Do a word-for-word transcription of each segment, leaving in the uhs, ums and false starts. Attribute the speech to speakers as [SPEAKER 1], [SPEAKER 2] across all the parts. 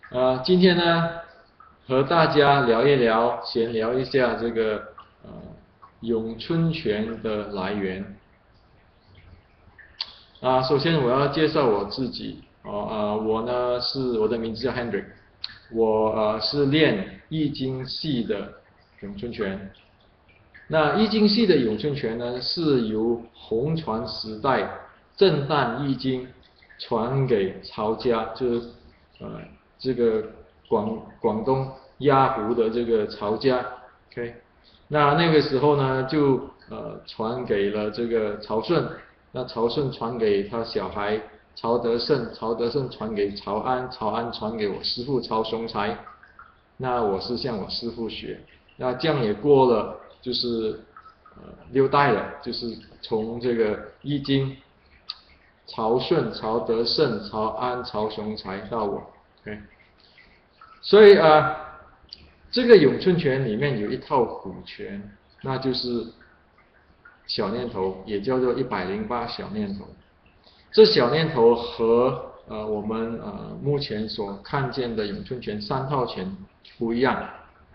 [SPEAKER 1] 呃，今天呢，和大家聊一聊，闲聊一下这个呃咏春拳的来源。啊，首先我要介绍我自己，哦，呃，我呢是我的名字叫 Hendrik，我呃是练易筋系的咏春拳。那易筋系的咏春拳呢，是由红传时代震旦易筋传给曹家，就是呃这个广广东鸭湖的这个曹家 ，OK，那那个时候呢，就呃传给了这个曹顺，那曹顺传给他小孩曹德胜，曹德胜传给曹安，曹安传给我师父曹雄才，那我是向我师父学，那这样也过了就是呃六代了，就是从这个易经曹顺、曹德胜、曹安、曹雄才到我 ，OK，所以啊、呃，这个咏春拳里面有一套古拳，那就是小念头，也叫做一百零八小念头。这小念头和呃我们呃目前所看见的咏春拳三套拳不一样。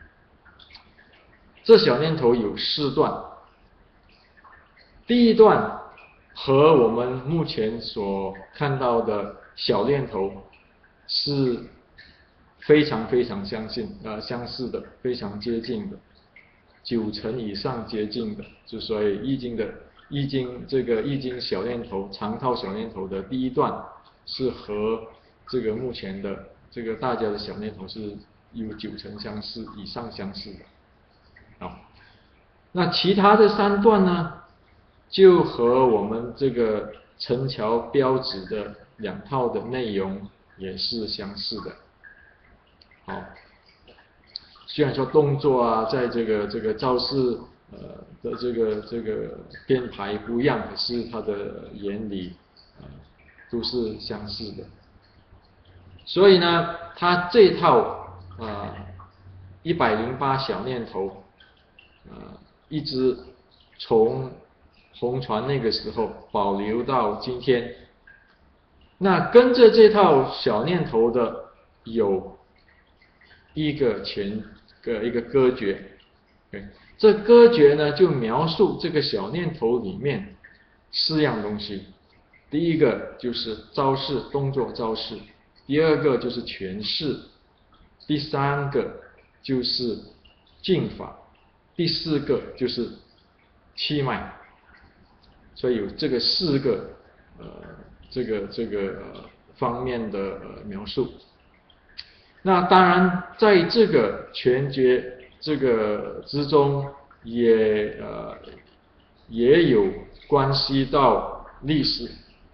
[SPEAKER 1] 这小念头有四段，第一段和我们目前所看到的小念头是非常非常相信呃相似的，非常接近的，九成以上接近的，就所以易经的易经这个易经小念头长套小念头的第一段是和这个目前的这个大家的小念头是有九成相似以上相似的。好，那其他的三段呢，就和我们这个陈桥标指的两套的内容也是相似的。好，虽然说动作啊，在这个这个招式呃的这个这个编排不一样，可是它的原理呃都是相似的。所以呢，它这套啊一百零八小念头，呃，一直从红传那个时候保留到今天。那跟着这套小念头的有一个前个一个歌诀，对，这歌诀呢就描述这个小念头里面四样东西。第一个就是招式动作招式，第二个就是拳式，第三个就是劲法，第四个就是气脉。所以有这个四个呃这个这个呃方面的呃描述。那当然在这个拳诀这个之中也呃也有关系到历史。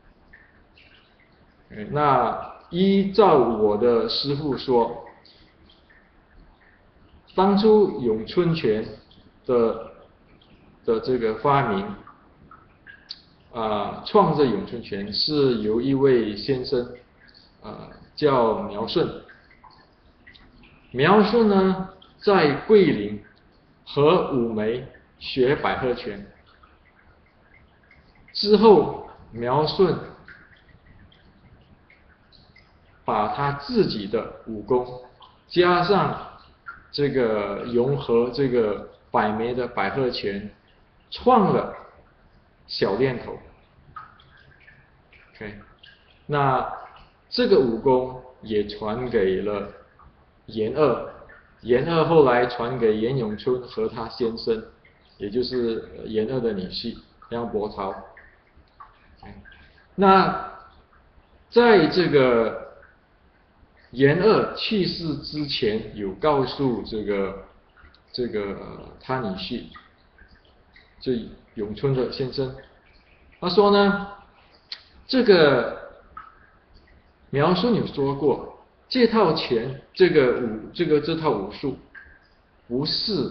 [SPEAKER 1] 那依照我的师父说，当初咏春拳的的这个发明啊，创这咏春拳是由一位先生啊叫苗顺。苗顺呢在桂林和武梅学百合拳之后，苗顺把他自己的武功加上这个融合这个百梅的百合拳，创了小念头。OK， 那这个武功也传给了严二，严二后来传给严咏春和他先生，也就是严二的女婿梁伯超。那在这个严二去世之前，有告诉这个这个、呃、他女婿，就咏春的先生，他说呢，这个苗顺有说过，这套拳，这个武，这个这套武术，不是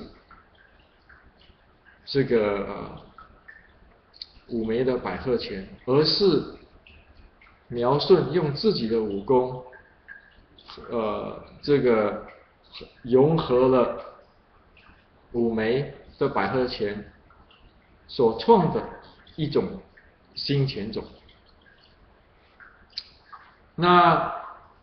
[SPEAKER 1] 这个呃武梅的百合拳，而是苗顺用自己的武功，呃，这个融合了武梅的百合拳所创的一种新拳种。那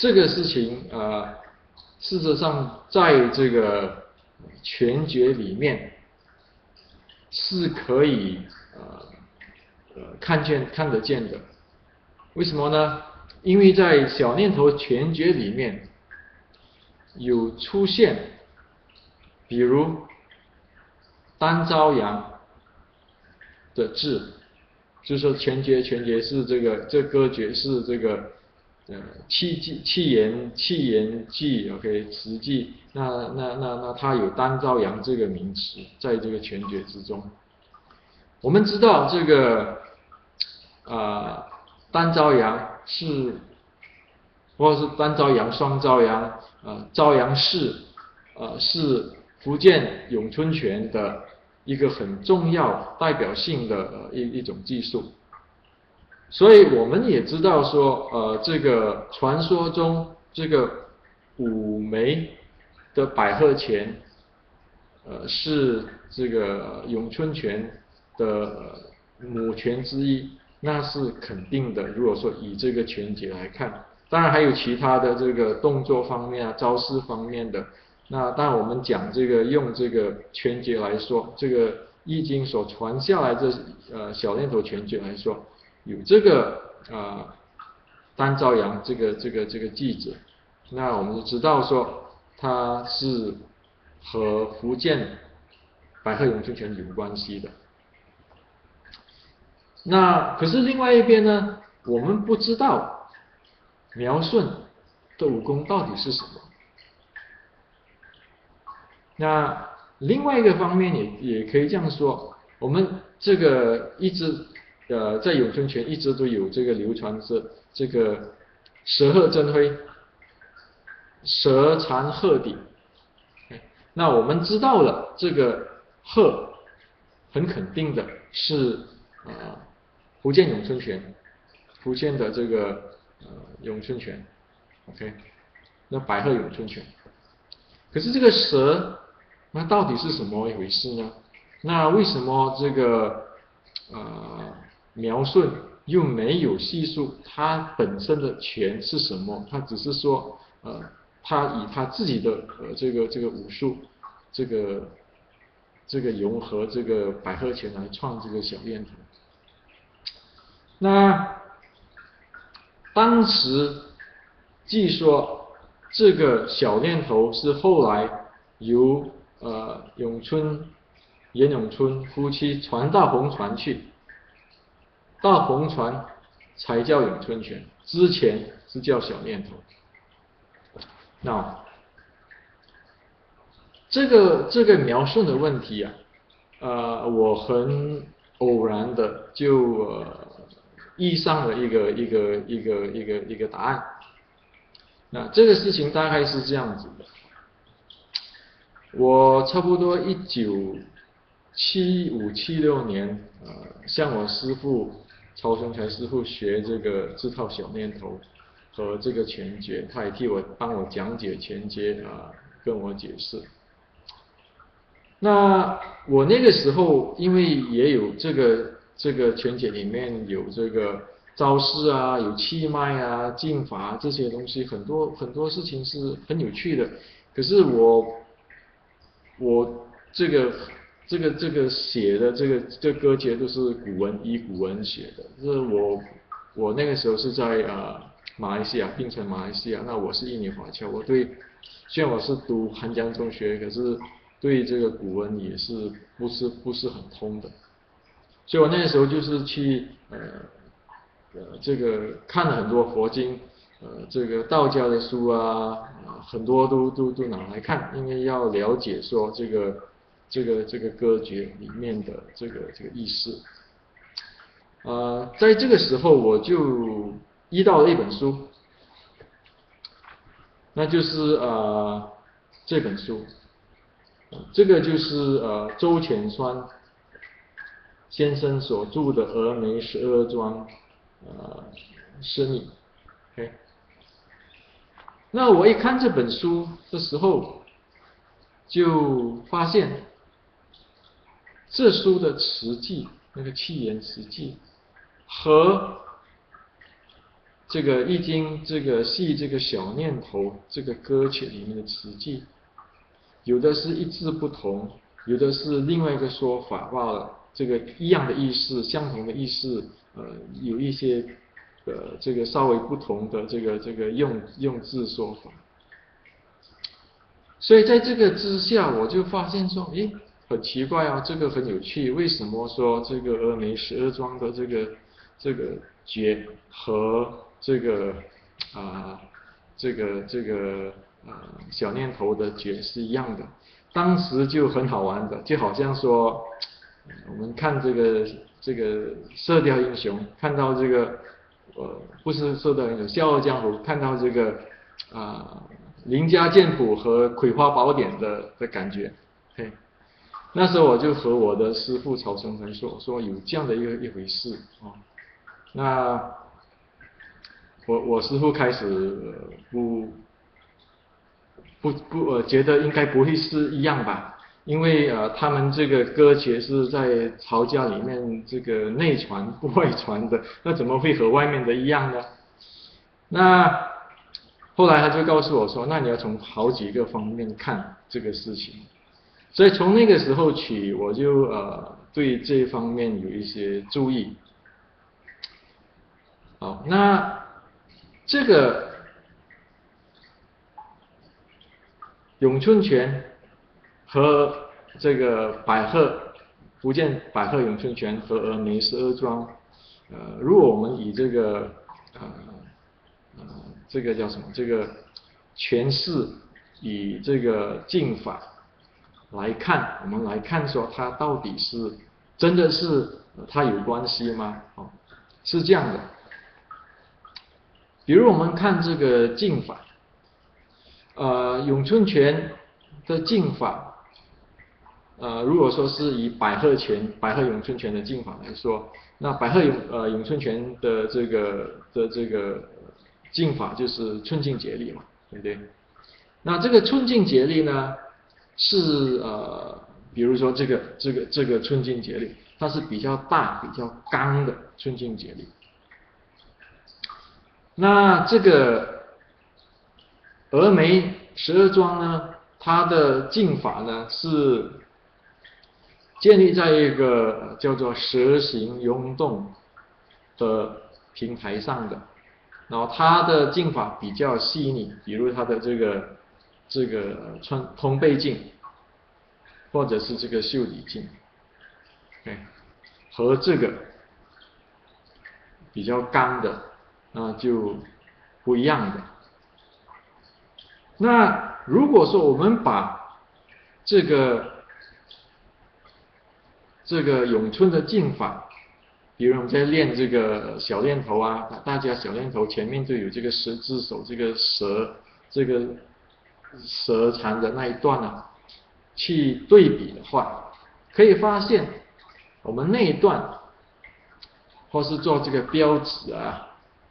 [SPEAKER 1] 这个事情呃，事实上在这个全觉里面是可以呃呃看见看得见的。为什么呢？因为在小念头全觉里面有出现，比如单朝阳的字，就是说全觉全觉是这个这歌诀是这个呃气气气言气言记 OK 词记，那那那那它有单朝阳这个名词在这个全觉之中。我们知道这个呃单朝阳是或者是单朝阳双朝阳呃朝阳式呃是福建咏春拳的一个很重要代表性的呃一一种技术。所以我们也知道说呃这个传说中这个五枚的百鹤拳呃是这个咏春拳的、呃、母拳之一，那是肯定的。如果说以这个拳节来看，当然还有其他的这个动作方面啊、招式方面的。那当然我们讲这个用这个拳节来说，这个易经所传下来这呃小念头拳节来说，有这个呃单朝阳这个这个这个句子，那我们就知道说它是和福建百鹤咏春拳有关系的。那可是另外一边呢，我们不知道苗顺的武功到底是什么。那另外一个方面也也可以这样说，我们这个一直呃在咏春拳一直都有这个流传是这个蛇鹤争辉，蛇缠鹤顶。那我们知道了这个鹤很肯定的是呃福建咏春拳，福建的这个呃咏春拳 ，OK， 那百鹤咏春拳。可是这个蛇那到底是什么一回事呢？那为什么这个呃苗顺又没有细述他本身的拳是什么？他只是说呃他以他自己的呃这个这个武术这个这个融合这个百鹤拳来创这个小念头。那当时据说这个小念头是后来由呃咏春严咏春夫妻传到红传去，到红传才叫咏春拳，之前是叫小念头。那这个这个描述的问题啊，呃，我很偶然的就呃遇上了一个一个一个一个一个答案。那这个事情大概是这样子的，我差不多一九七五七六年，呃，向我师父曹松才师父学这个这套小念头和这个拳诀，他也替我帮我讲解拳诀啊、呃，跟我解释。那我那个时候因为也有这个这个拳诀里面有这个招式啊，有气脉啊、劲法这些东西，很多很多事情是很有趣的。可是我我这个这个这个写的这个这个歌诀都是古文，以古文写的。就是我我那个时候是在呃马来西亚，槟城马来西亚。那我是印尼华侨，我对虽然我是读韩江中学，可是对这个古文也是不是不是很通的。所以我那个时候就是去呃呃这个看了很多佛经，呃这个道教的书啊，呃、很多都都都拿来看，因为要了解说这个这个这个歌诀里面的这个这个意思。呃，在这个时候我就依到了一本书，那就是呃这本书，这个就是呃周潜川先生所著的《峨眉十二庄》呃释密 ，OK。那我一看这本书的时候，就发现这书的词记，那个气言词记和这个易经这个系这个小念头这个歌曲里面的词句，有的是一字不同，有的是另外一个说法罢了。这个一样的意思，相同的意思，呃，有一些呃这个稍微不同的这个这个用用字说法。所以在这个之下，我就发现说，诶，很奇怪啊，这个很有趣，为什么说这个峨眉十二庄的这个这个诀和这个啊、呃、这个这个呃小念头的诀是一样的？当时就很好玩的，就好像说我们看这个这个射雕英雄，看到这个呃不是射雕英雄，笑傲江湖，看到这个啊、呃、林家剑谱和葵花宝典的的感觉，嘿。那时候我就和我的师父曹成成说，说有这样的一个一回事啊。那我我师父开始、呃、不不不呃觉得应该不会是一样吧，因为呃他们这个歌诀是在曹家里面这个内传不外传的，那怎么会和外面的一样呢？那后来他就告诉我说，那你要从好几个方面看这个事情。所以从那个时候起，我就呃对这方面有一些注意。好，那这个咏春拳和这个百鹤福建百鹤咏春拳和峨眉十二庄，呃，如果我们以这个呃呃这个叫什么这个诠释以这个劲法来看，我们来看说它到底是真的是它有关系吗？哦，是这样的。比如我们看这个劲法，呃，咏春拳的劲法，呃，如果说是以百鹤拳、百鹤咏春拳的劲法来说，那百鹤咏呃咏春拳的这个的这个劲法就是寸劲竭力嘛，对不对？那这个寸劲竭力呢，是呃，比如说这个这个这个寸劲竭力，它是比较大、比较刚的寸劲竭力。那这个峨眉十二庄呢，它的劲法呢是建立在一个叫做蛇形涌动的平台上的，然后它的劲法比较细腻，比如它的这个这个穿通背劲，或者是这个袖底劲，哎，和这个比较刚的那就不一样的。那如果说我们把这个这个咏春的劲法，比如我们在练这个小练头啊，大家小练头前面就有这个十只手，这个蛇这个蛇缠的那一段啊，去对比的话，可以发现我们那一段或是做这个标指啊，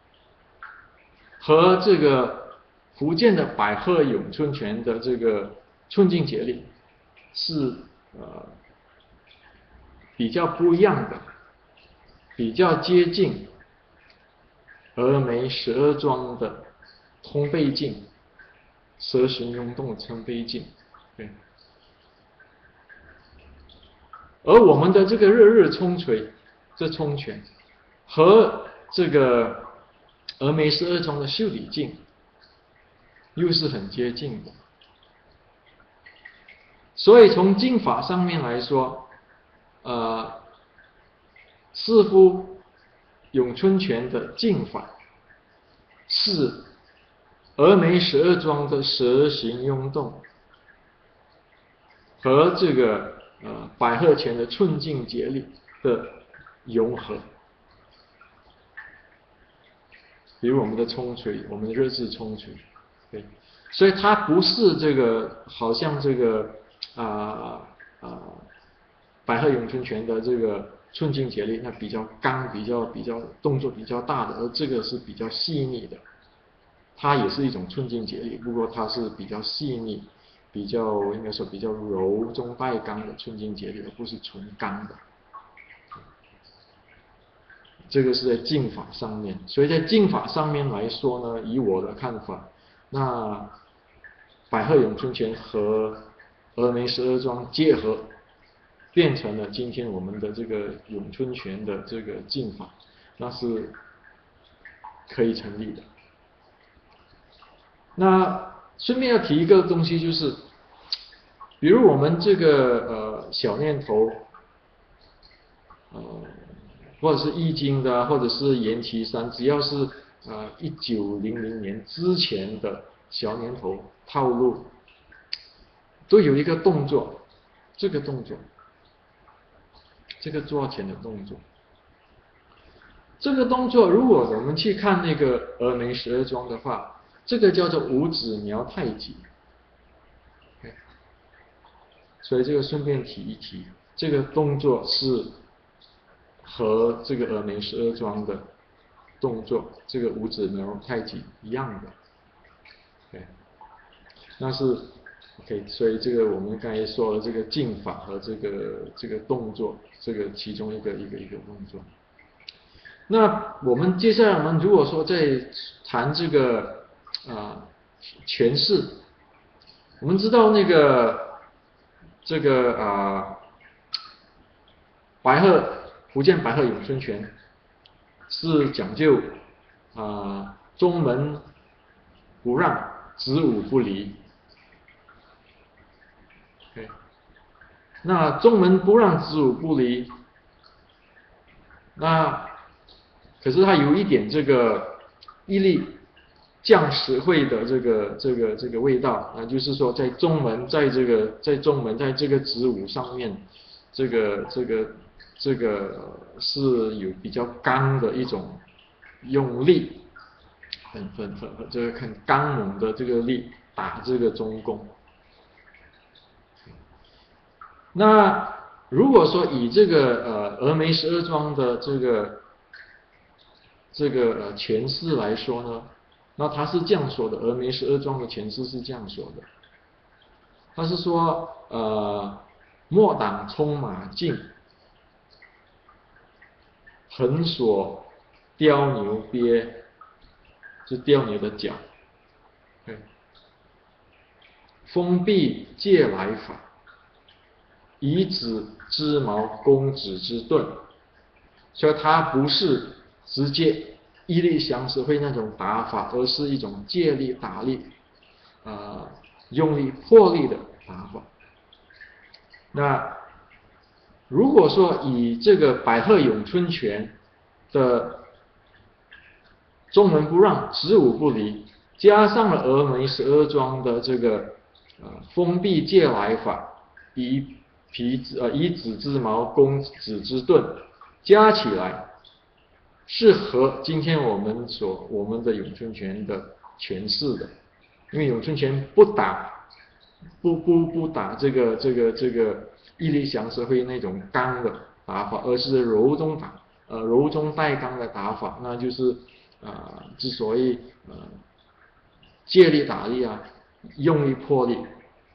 [SPEAKER 1] 和这个福建的百鹤咏春拳的这个寸劲竭力是呃比较不一样的，比较接近峨眉十二庄的通背劲、蛇形涌动通背劲，对。而我们的这个日日冲锤，这冲拳和这个峨眉十二庄的袖底劲又是很接近的，所以从劲法上面来说，呃，似乎咏春拳的劲法是峨眉十二庄的蛇形涌动和这个呃百鹤拳的寸劲竭力的融合。比如我们的冲锤，我们的日式冲锤，对，所以它不是这个好像这个啊啊、呃呃、百鹤咏春拳的这个寸劲竭力，那比较刚，比较比较动作比较大的，而这个是比较细腻的，它也是一种寸劲竭力，不过它是比较细腻，比较应该说比较柔中带刚的寸劲竭力，而不是纯刚的。 这个是在经法上面，所以在经法上面来说呢，以我的看法，那百鹤咏春拳和峨眉十二庄结合，变成了今天我们的这个咏春拳的这个经法，那是可以成立的。那顺便要提一个东西，就是比如我们这个呃小念头，呃或者是易经的，或者是阎齐山，只要是呃一九零零年之前的小念头套路，都有一个动作，这个动作，这个抓拳的动作，这个动作，如果我们去看那个峨眉十二庄的话，这个叫做五指苗太极。所以这个顺便提一提，这个动作是和这个峨眉十二庄的动作，这个五指苗太极一样的。对，那是 OK， 所以这个我们刚才说的这个劲法和这个这个动作，这个其中一个一个一个动作。那我们接下来我们如果说在谈这个啊诠释，我们知道那个这个啊白鹤福建白鹤咏春拳是讲究啊中门不让，子午不离。Okay. 那中门不让，子午不离，那可是它有一点这个毅力降实惠的这个这个这个味道啊，就是说在中门，在这个在中门，在这个子午上面，这个这个这个是有比较刚的一种用力，很很很很这个很刚猛的这个力打这个中宫。那如果说以这个呃峨眉十二庄的这个这个呃诠释来说呢，那他是这样说的，峨眉十二庄的诠释是这样说的，他是说呃莫挡冲马径，横锁雕牛鳖，是雕牛的脚，对，封闭借来法。以子之矛攻子之盾，所以它不是直接一力降实惠那种打法，而是一种借力打力，呃，用力破力的打法。那如果说以这个百鹤咏春拳的中门不让，子午不离，加上了峨眉十二庄的这个呃封闭借来法，以皮子呃以子之矛攻子之盾，加起来是和今天我们所我们的咏春拳的诠释的，因为咏春拳不打不不不打这个这个这个毅力降实惠那种刚的打法，而是柔中打呃柔中带刚的打法，那就是啊、呃、之所以呃借力打力啊，用力破力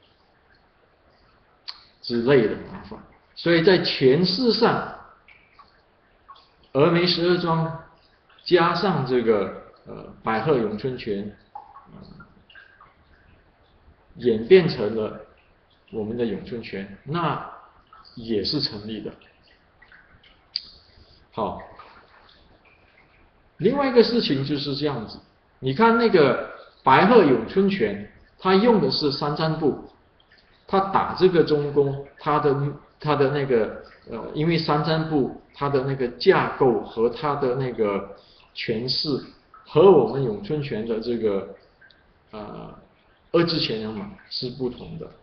[SPEAKER 1] 之类的打法，所以在诠释上，峨眉十二庄加上这个呃百鹤咏春拳，呃，演变成了我们的咏春拳，那也是成立的。好，另外一个事情就是这样子，你看那个百鹤咏春拳，它用的是三战步。他打这个中宫，他的他的那个呃，因为三战步它的那个架构和它的那个诠释和我们咏春拳的这个呃二字前两马是不同的，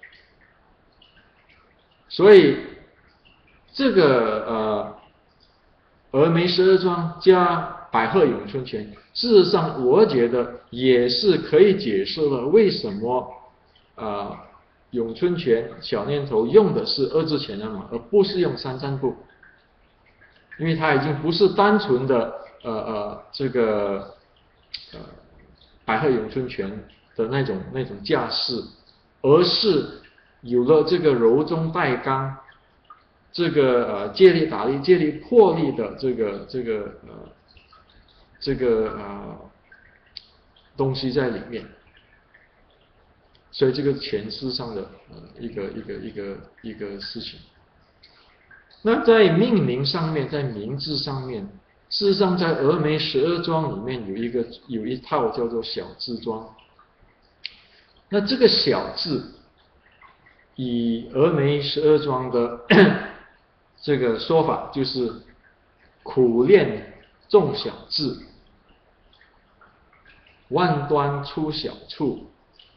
[SPEAKER 1] 所以这个呃峨眉十二庄加百鹤咏春拳，事实上我觉得也是可以解释了为什么啊。呃咏春拳小念头用的是二字前两马，而不是用三战步，因为它已经不是单纯的呃呃这个呃百鹤咏春拳的那种那种架势，而是有了这个柔中带刚这个呃借力打力、借力破力的这个这个呃这个呃东西在里面，所以这个诠释上的呃一个一个一个一个事情。那在命名上面，在名字上面，事实上在峨眉十二庄里面有一个有一套叫做小字庄。那这个小字，以峨眉十二庄的这个说法，就是苦练众小智，万端出小处，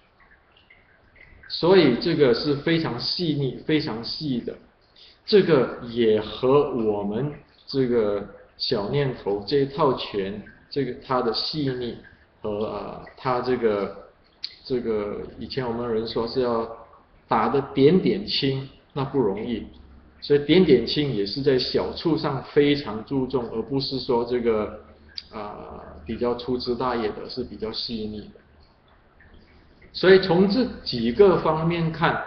[SPEAKER 1] 所以这个是非常细腻、非常细的。这个也和我们这个小念头这一套拳，这个它的细腻和呃它这个这个以前我们人说是要打得点点轻，那不容易，所以点点轻也是在小处上非常注重，而不是说这个呃比较粗枝大叶的，是比较细腻的。所以从这几个方面看，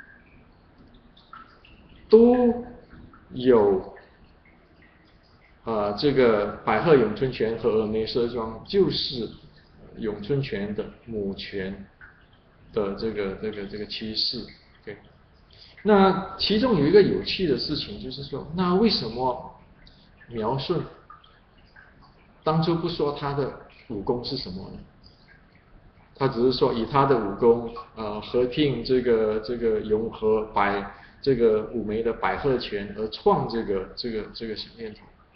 [SPEAKER 1] 都有呃这个百鹤咏春拳和峨眉十二庄就是咏春拳的母拳的这个这个这个趋势。对，那其中有一个有趣的事情，就是说，那为什么苗顺当初不说他的武功是什么呢？他只是说以他的武功，呃，合并这个这个融合百这个五枚的百鹤拳而创这个这个这个小念头。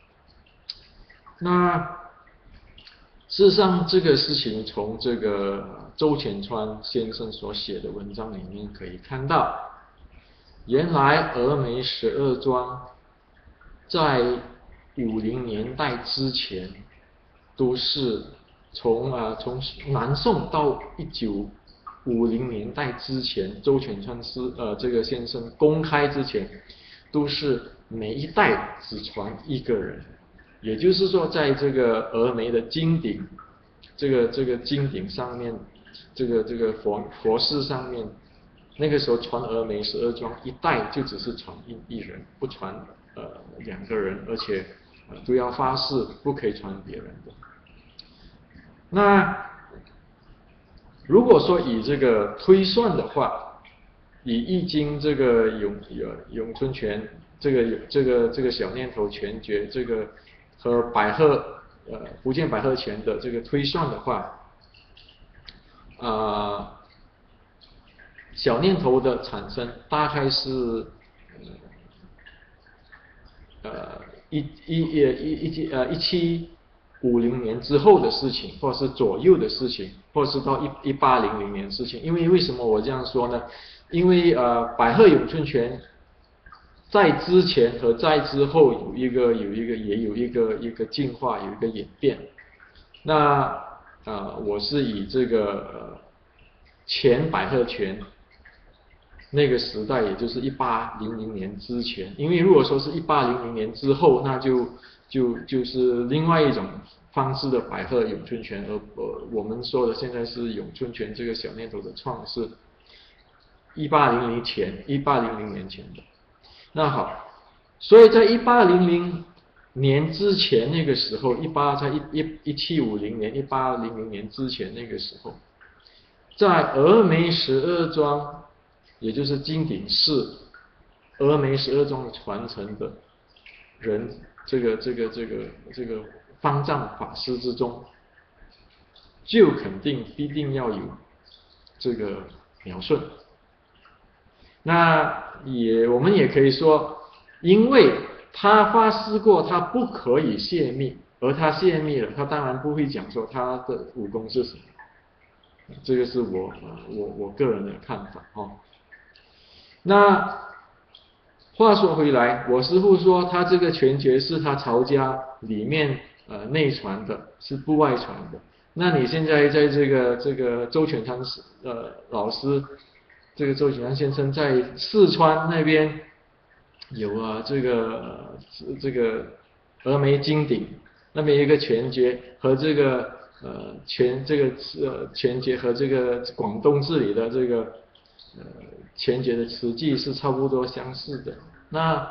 [SPEAKER 1] 那事实上，这个事情从这个周潜川先生所写的文章里面可以看到，原来峨眉十二庄在五零年代之前都是。从啊从南宋到一九五零年代之前，周潜川师呃这个先生公开之前，都是每一代只传一个人，也就是说，在这个峨眉的金顶，这个这个金顶上面，这个这个佛佛寺上面，那个时候传峨眉十二庄一代就只是传一一人，不传呃两个人，而且、呃、都要发誓不可以传别人的。那如果说以这个推算的话，以易经这个咏咏春拳，这个这个这个小念头拳诀，这个和百鹤呃福建百鹤拳的这个推算的话，啊、呃，小念头的产生大概是呃一一一一一呃一七。五零年之后的事情，或是左右的事情，或是到一一八零零年的事情。因为为什么我这样说呢？因为呃，百鹤咏春拳在之前和在之后有一个有一个也有一个一个进化，有一个演变。那啊、呃，我是以这个呃前百鹤拳那个时代，也就是一八零零年之前。因为如果说是一八零零年之后，那就就就是另外一种方式的百鹤咏春拳，而呃我们说的现在是咏春拳这个小念头的创是一八零零前，一八零零年前的。那好，所以在一八零零年之前那个时候，一八在一一一七五零年，一八零零年之前那个时候，在峨眉十二庄，也就是金顶寺峨眉十二庄传承的人。这个这个这个这个方丈法师之中，就肯定必定要有这个苗顺。那也我们也可以说，因为他发誓过他不可以泄密，而他泄密了，他当然不会讲说他的武功是什么。这个是我我我个人的看法哦。那话说回来，我师父说他这个拳诀是他曹家里面呃内传的，是不外传的。那你现在在这个这个周全昌呃老师，这个周全昌先生在四川那边有啊这个、呃、这个峨眉金顶那边一个拳诀和这个呃拳这个呃拳诀和这个广东这里的这个呃拳诀的词迹是差不多相似的。那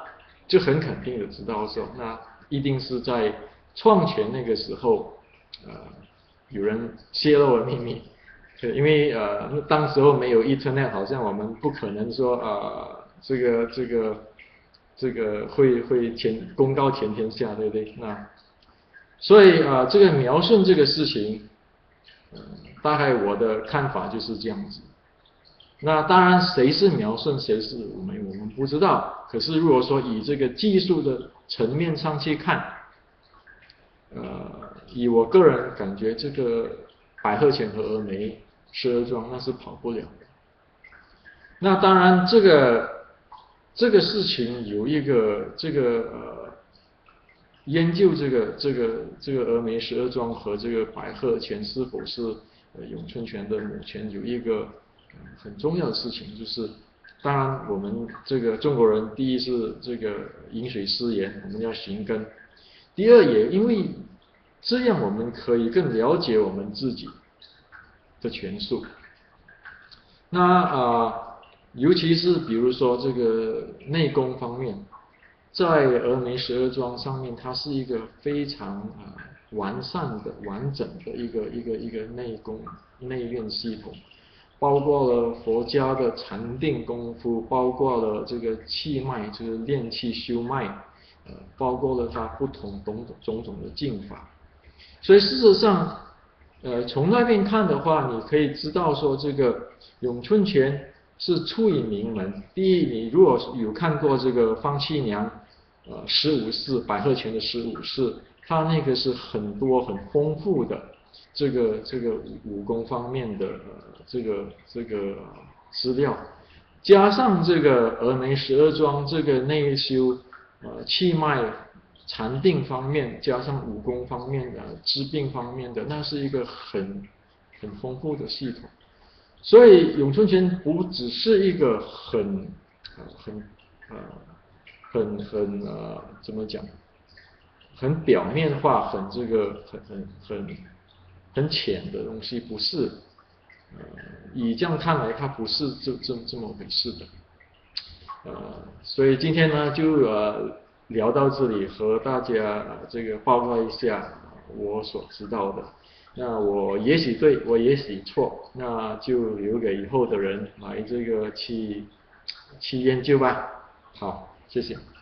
[SPEAKER 1] 就很肯定的知道说，那一定是在创权那个时候，呃，有人泄露了秘密，因为呃，当时候没有 Internet， 好像我们不可能说呃，这个这个这个会会全公告全天下，对不对？那所以啊、呃，这个苗顺这个事情，呃，大概我的看法就是这样子。那当然，谁是苗顺，谁是我们我们不知道。可是如果说以这个技术的层面上去看，呃，以我个人感觉，这个百鹤泉和峨眉十二庄那是跑不了的。那当然，这个这个事情有一个这个呃研究这个这个这个峨眉十二庄和这个百鹤泉是否是呃咏春拳的母泉，有一个、呃、很重要的事情，就是当然我们这个中国人，第一是这个饮水思源，我们要寻根；第二也因为这样我们可以更了解我们自己的拳术。那啊、呃，尤其是比如说这个内功方面。在峨眉十二庄上面，它是一个非常啊、呃、完善的、完整的一个一个一个内功内院系统，包括了佛家的禅定功夫，包括了这个气脉，就是练气修脉，呃，包括了它不同种种种种的劲法。所以事实上，呃，从那边看的话，你可以知道说这个咏春拳是出于名门。第一，你如果有看过这个方七娘。呃，十五式百鹤拳的十五式，它那个是很多很丰富的这个这个武功方面的呃这个这个资料，加上这个峨眉十二庄这个内修呃气脉禅定方面，加上武功方面的治病方面的，那是一个很很丰富的系统。所以咏春拳不只是一个很呃很呃。很很呃怎么讲，很表面化，很这个很很很很浅的东西，不是，呃，以这样看来，它不是这这这么回事的，呃，所以今天呢就呃聊到这里，和大家、呃、这个报告一下我所知道的，那我也许对，我也许错，那就留给以后的人来这个去去研究吧。好，谢谢。